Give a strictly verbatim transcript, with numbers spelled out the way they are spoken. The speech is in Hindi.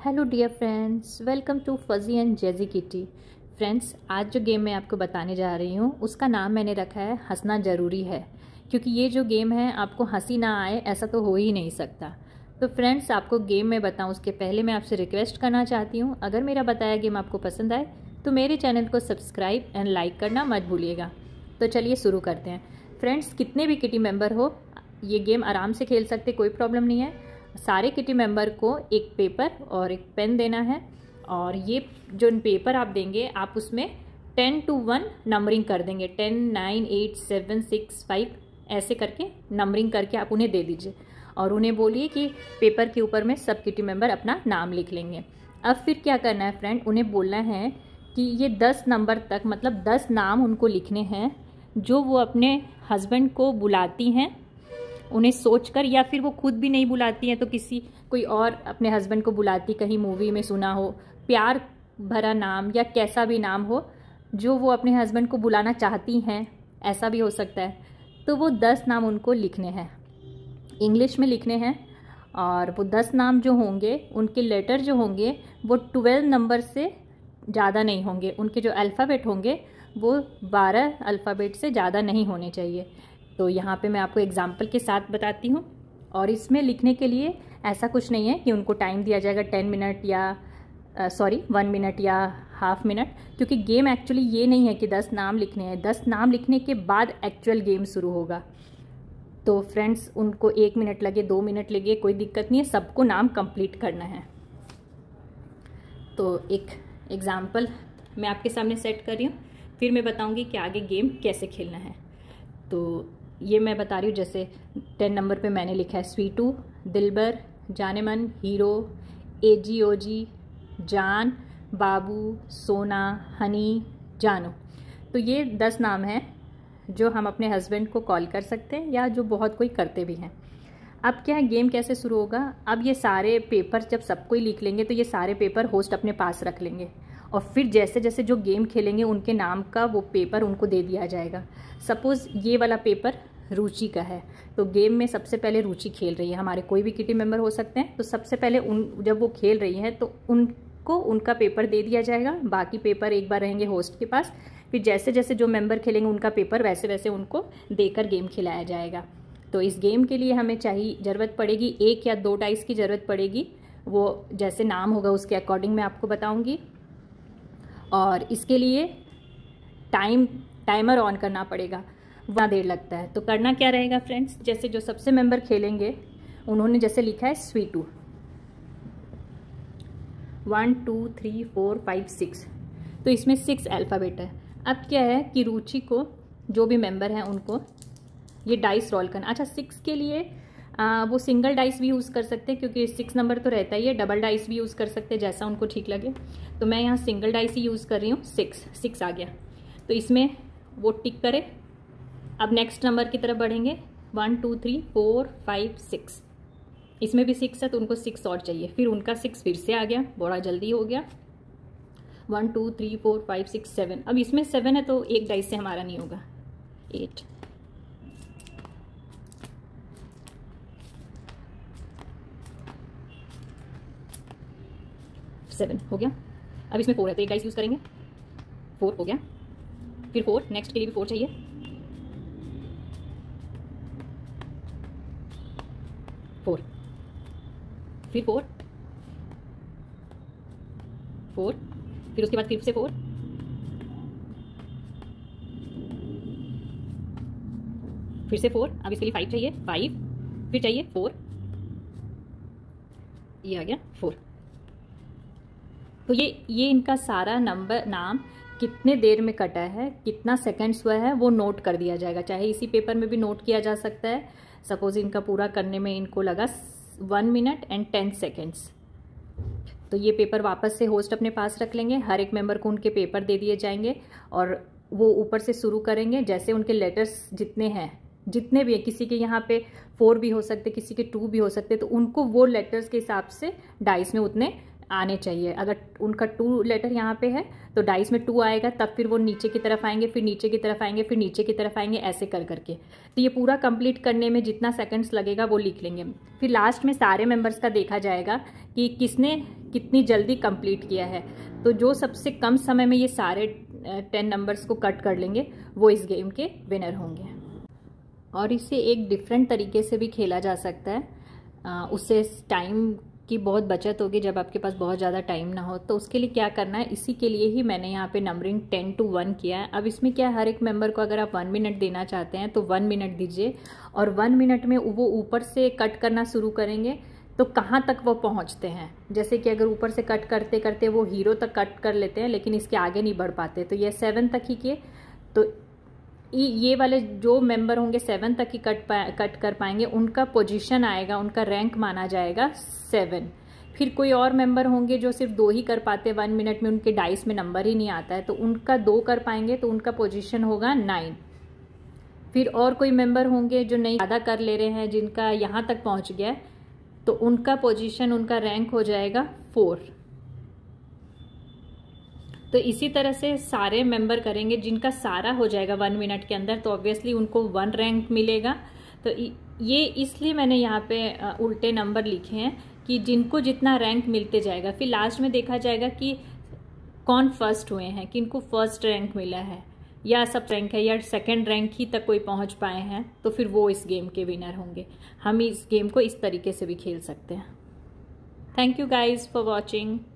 Hello dear friends, welcome to फजी एंड जेजी किटी। फ्रेंड्स, आज जो गेम मैं आपको बताने जा रही हूँ उसका नाम मैंने रखा है हंसना ज़रूरी है, क्योंकि ये जो गेम है आपको हंसी ना आए ऐसा तो हो ही नहीं सकता। तो फ्रेंड्स, आपको गेम में बताऊँ उसके पहले मैं आपसे रिक्वेस्ट करना चाहती हूँ, अगर मेरा बताया गेम आपको पसंद आए तो मेरे चैनल को सब्सक्राइब एंड लाइक करना मत भूलिएगा। तो चलिए शुरू करते हैं। फ्रेंड्स, कितने भी किटी मेंबर हो ये गेम आराम से खेल सकते, कोई प्रॉब्लम नहीं है। सारे किटी मेंबर को एक पेपर और एक पेन देना है, और ये जो पेपर आप देंगे आप उसमें टेन टू वन नंबरिंग कर देंगे। Ten, nine, eight, seven, six, five ऐसे करके नंबरिंग करके आप उन्हें दे दीजिए, और उन्हें बोलिए कि पेपर के ऊपर में सब किटी मेंबर अपना नाम लिख लेंगे। अब फिर क्या करना है फ्रेंड, उन्हें बोलना है कि ये दस नंबर तक, मतलब दस नाम उनको लिखने हैं जो वो अपने हस्बैंड को बुलाती हैं, उन्हें सोचकर, या फिर वो खुद भी नहीं बुलाती हैं तो किसी कोई और अपने हस्बैंड को बुलाती, कहीं मूवी में सुना हो, प्यार भरा नाम या कैसा भी नाम हो जो वो अपने हस्बैंड को बुलाना चाहती हैं, ऐसा भी हो सकता है। तो वो दस नाम उनको लिखने हैं, इंग्लिश में लिखने हैं, और वो दस नाम जो होंगे उनके लेटर जो होंगे वो ट्वेल्व नंबर से ज़्यादा नहीं होंगे। उनके जो अल्फ़ाबेट होंगे वो बारह अल्फ़ाबेट से ज़्यादा नहीं होने चाहिए। तो यहाँ पे मैं आपको एग्जाम्पल के साथ बताती हूँ, और इसमें लिखने के लिए ऐसा कुछ नहीं है कि उनको टाइम दिया जाएगा टेन मिनट या सॉरी वन मिनट या हाफ मिनट, क्योंकि गेम एक्चुअली ये नहीं है कि दस नाम लिखने हैं। दस नाम लिखने के बाद एक्चुअल गेम शुरू होगा। तो फ्रेंड्स, उनको एक मिनट लगे, दो मिनट लगे, कोई दिक्कत नहीं है, सबको नाम कंप्लीट करना है। तो एक एग्ज़ाम्पल मैं आपके सामने सेट कर रही हूँ, फिर मैं बताऊँगी कि आगे गेम कैसे खेलना है। तो ये मैं बता रही हूँ, जैसे टेन नंबर पे मैंने लिखा है स्वीटू, दिलबर, जानेमन, हीरो, एजी ओजी, जान, बाबू, सोना, हनी, जानू। तो ये दस नाम हैं जो हम अपने हस्बैंड को कॉल कर सकते हैं, या जो बहुत कोई करते भी हैं। अब क्या है, गेम कैसे शुरू होगा। अब ये सारे पेपर जब सब कोई लिख लेंगे तो ये सारे पेपर होस्ट अपने पास रख लेंगे, और फिर जैसे जैसे जो गेम खेलेंगे उनके नाम का वो पेपर उनको दे दिया जाएगा। सपोज़ ये वाला पेपर रुचि का है, तो गेम में सबसे पहले रुचि खेल रही है, हमारे कोई भी किटी मेंबर हो सकते हैं। तो सबसे पहले उन जब वो खेल रही हैं तो उनको उनका पेपर दे दिया जाएगा, बाकी पेपर एक बार रहेंगे होस्ट के पास। फिर जैसे जैसे जो मेंबर खेलेंगे उनका पेपर वैसे वैसे उनको देकर गेम खिलाया जाएगा। तो इस गेम के लिए हमें चाहिए ज़रूरत पड़ेगी एक या दो डाइस की ज़रूरत पड़ेगी, वो जैसे नाम होगा उसके अकॉर्डिंग मैं आपको बताऊँगी। और इसके लिए टाइम टाइमर ऑन करना पड़ेगा, वहाँ देर लगता है। तो करना क्या रहेगा फ्रेंड्स, जैसे जो सबसे मेंबर खेलेंगे उन्होंने जैसे लिखा है स्वीटू, one two three four five six, तो इसमें सिक्स अल्फ़ाबेट है। अब क्या है कि रुचि को, जो भी मेंबर हैं उनको ये डाइस रोल करना। अच्छा, सिक्स के लिए आ, वो सिंगल डाइस भी यूज़ कर सकते हैं, क्योंकि सिक्स नंबर तो रहता ही है। डबल डाइस भी यूज़ कर सकते हैं, जैसा उनको ठीक लगे। तो मैं यहाँ सिंगल डाइस ही यूज़ कर रही हूँ। सिक्स सिक्स आ गया, तो इसमें वो टिक करे। अब नेक्स्ट नंबर की तरफ बढ़ेंगे, one two three four five six, इसमें भी सिक्स है तो उनको सिक्स और चाहिए। फिर उनका सिक्स फिर से आ गया, बड़ा जल्दी हो गया। One two three four five six seven, अब इसमें सेवन है तो एक डाइस से हमारा नहीं होगा। एट, सेवन हो गया। अब इसमें फोर है तो एक डाइस यूज़ करेंगे, फोर हो गया। फिर फोर, नेक्स्ट के लिए भी फोर चाहिए। फोर, फिर फोर, फोर, फिर उसके बाद फिर से फोर, फिर से फोर। अब इसके लिए फाइव चाहिए, फाइव, फिर चाहिए फोर, ये आ गया फोर। तो ये ये इनका सारा नंबर नाम कितने देर में कटा है, कितना सेकंड्स हुआ है, वो नोट कर दिया जाएगा। चाहे इसी पेपर में भी नोट किया जा सकता है। सपोज इनका पूरा करने में इनको लगा one minute and ten seconds, तो ये पेपर वापस से होस्ट अपने पास रख लेंगे। हर एक मेंबर को उनके पेपर दे दिए जाएंगे, और वो ऊपर से शुरू करेंगे। जैसे उनके लेटर्स जितने हैं, जितने भी है, किसी के यहाँ पे फोर भी हो सकते, किसी के टू भी हो सकते, तो उनको वो लेटर्स के हिसाब से डाइस में उतने आने चाहिए। अगर उनका टू लेटर यहाँ पे है तो डाइस में टू आएगा, तब फिर वो नीचे की तरफ आएंगे, फिर नीचे की तरफ आएंगे, फिर नीचे की तरफ आएंगे, ऐसे कर करके। तो ये पूरा कंप्लीट करने में जितना सेकंड्स लगेगा वो लिख लेंगे। फिर लास्ट में सारे मेंबर्स का देखा जाएगा कि किसने कितनी जल्दी कंप्लीट किया है। तो जो सबसे कम समय में ये सारे टेन नंबर्स को कट कर लेंगे वो इस गेम के विनर होंगे। और इसे एक डिफरेंट तरीके से भी खेला जा सकता है, आ, उससे टाइम की बहुत बचत होगी जब आपके पास बहुत ज़्यादा टाइम ना हो। तो उसके लिए क्या करना है, इसी के लिए ही मैंने यहाँ पे नंबरिंग टेन टू वन किया है। अब इसमें क्या है, हर एक मेंबर को अगर आप वन मिनट देना चाहते हैं तो वन मिनट दीजिए, और वन मिनट में वो ऊपर से कट करना शुरू करेंगे तो कहाँ तक वो पहुँचते हैं। जैसे कि अगर ऊपर से कट करते करते वो हीरो तक कट कर लेते हैं लेकिन इसके आगे नहीं बढ़ पाते, तो ये सेवन तक ही किए, तो ये वाले जो मेंबर होंगे सेवन तक ही कट पा कट कर पाएंगे, उनका पोजीशन आएगा, उनका रैंक माना जाएगा सेवन। फिर कोई और मेंबर होंगे जो सिर्फ दो ही कर पाते वन मिनट में, उनके डाइस में नंबर ही नहीं आता है, तो उनका दो कर पाएंगे तो उनका पोजीशन होगा नाइन। फिर और कोई मेंबर होंगे जो नहीं ज़्यादा कर ले रहे हैं, जिनका यहाँ तक पहुँच गया है, तो उनका पोजीशन, उनका रैंक हो जाएगा फोर। तो इसी तरह से सारे मेंबर करेंगे, जिनका सारा हो जाएगा वन मिनट के अंदर तो ऑब्वियसली उनको वन रैंक मिलेगा। तो ये इसलिए मैंने यहाँ पे उल्टे नंबर लिखे हैं कि जिनको जितना रैंक मिलते जाएगा, फिर लास्ट में देखा जाएगा कि कौन फर्स्ट हुए हैं, किनको फर्स्ट रैंक मिला है या सब रैंक है या सेकंड रैंक ही तक कोई पहुँच पाए हैं, तो फिर वो इस गेम के विनर होंगे। हम इस गेम को इस तरीके से भी खेल सकते हैं। Thank you guys for watching.